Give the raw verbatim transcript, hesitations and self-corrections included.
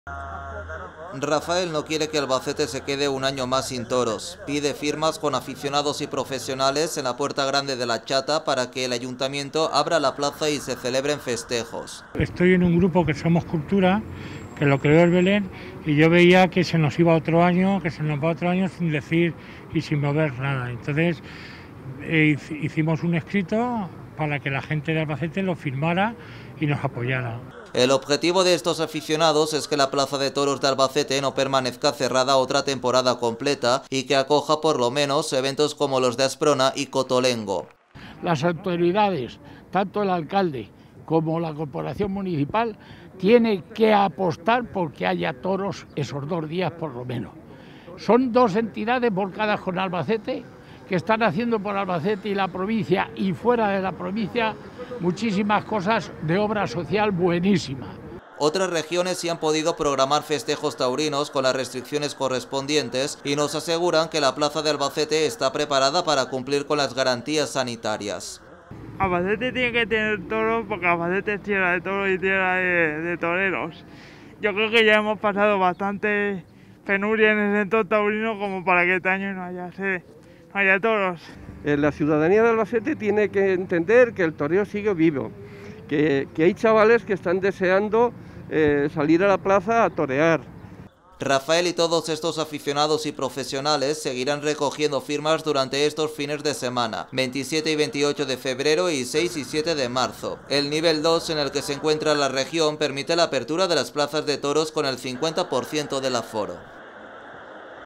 Rafael no quiere que Albacete se quede un año más sin toros. Pide firmas con aficionados y profesionales en la Puerta Grande de la Chata para que el ayuntamiento abra la plaza y se celebren festejos. Estoy en un grupo que Somos Cultura, que lo creó el Belén, y yo veía que se nos iba otro año, que se nos va otro año sin decir y sin mover nada. Entonces eh, hicimos un escrito para que la gente de Albacete lo firmara y nos apoyara. El objetivo de estos aficionados es que la Plaza de Toros de Albacete no permanezca cerrada otra temporada completa y que acoja por lo menos eventos como los de Asprona y Cotolengo. Las autoridades, tanto el alcalde como la corporación municipal, tienen que apostar porque haya toros esos dos días por lo menos. Son dos entidades volcadas con Albacete que están haciendo por Albacete y la provincia y fuera de la provincia muchísimas cosas de obra social buenísima. Otras regiones sí han podido programar festejos taurinos con las restricciones correspondientes y nos aseguran que la plaza de Albacete está preparada para cumplir con las garantías sanitarias. Albacete tiene que tener toros porque Albacete es tierra de toros y tierra de, de toreros. Yo creo que ya hemos pasado bastante penuria en el sector taurino como para que este año no haya, no haya toros. La ciudadanía de Albacete tiene que entender que el toreo sigue vivo, que, que hay chavales que están deseando eh, salir a la plaza a torear. Rafael y todos estos aficionados y profesionales seguirán recogiendo firmas durante estos fines de semana, veintisiete y veintiocho de febrero y seis y siete de marzo. El nivel dos en el que se encuentra la región permite la apertura de las plazas de toros con el cincuenta por ciento del aforo.